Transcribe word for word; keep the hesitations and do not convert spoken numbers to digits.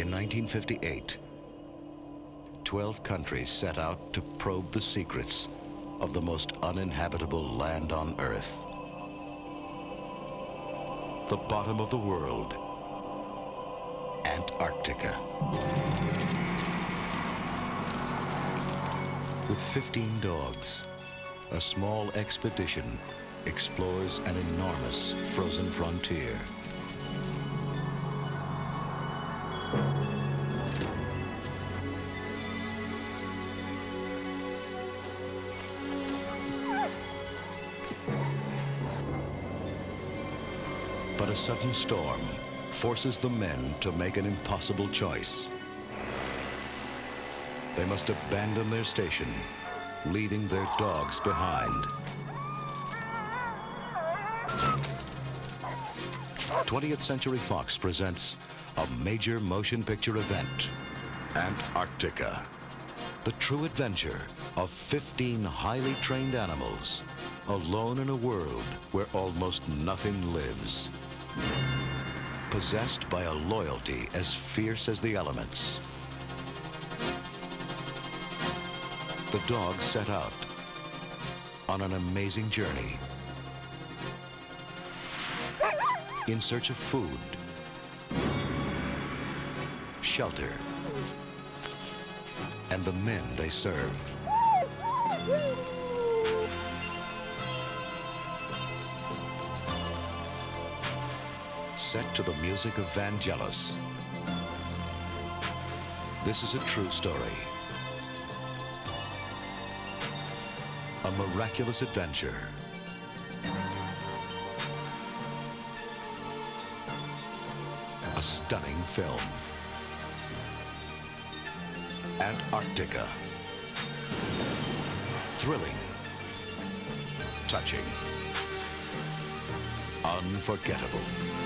In nineteen fifty-eight, twelve countries set out to probe the secrets of the most uninhabitable land on Earth. The bottom of the world, Antarctica. With fifteen dogs, a small expedition explores an enormous frozen frontier. But a sudden storm forces the men to make an impossible choice. They must abandon their station, leaving their dogs behind. twentieth Century Fox presents a major motion picture event, Antarctica. The true adventure of fifteen highly trained animals, alone in a world where almost nothing lives. Possessed by a loyalty as fierce as the elements. The dogs set out on an amazing journey in search of food, shelter, and the men they serve. Set to the music of Vangelis. This is a true story. A miraculous adventure. A stunning film. Antarctica. Thrilling. Touching. Unforgettable.